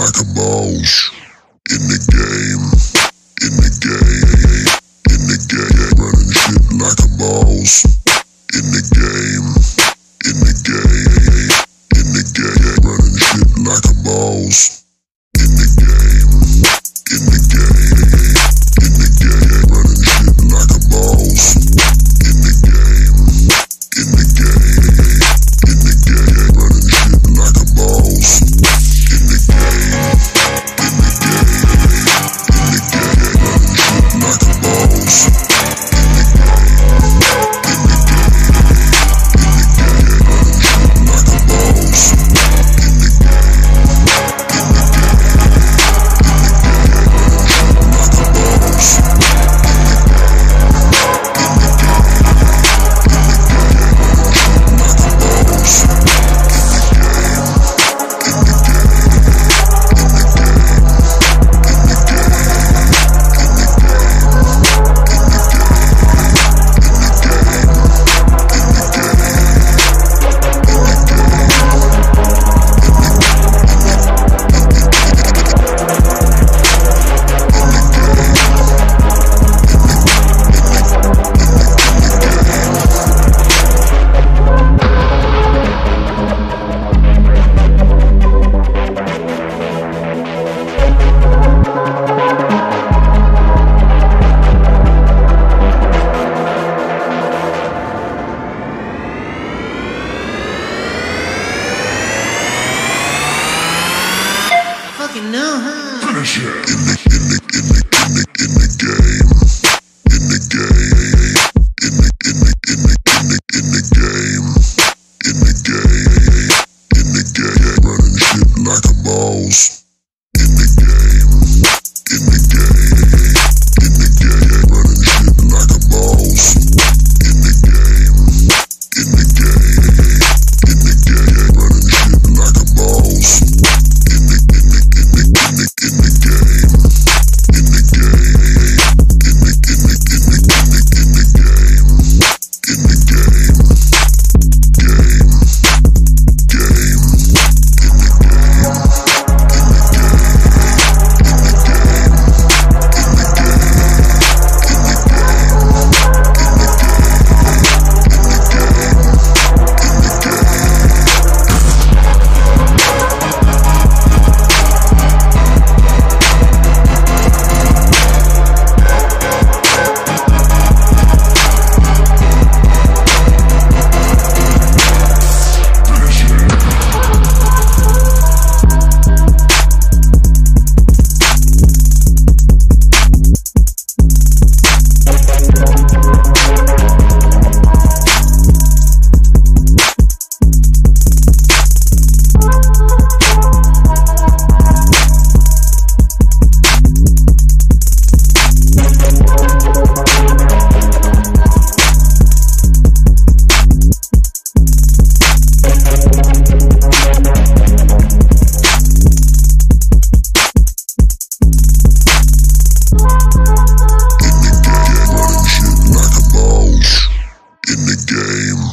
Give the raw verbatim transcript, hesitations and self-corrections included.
like a boss. In the game, in the game, in the game, running shit like a boss. In the game, in the game, in the game, running shit like a boss. In the game, in the game, in the game, running shit like a boss. In the game, in the game, in the game, running shit like a boss. In the game, in the game, in the game, running shit like a boss. In the game, in the game, in the game, running shit like a boss. In the game, in the game, in the game, running shit like a boss. In the game, in the game, in the game, running shit like a boss. In the game, in the game, in the game, in the game, in the game, in the Fucking no, huh? finish it. In the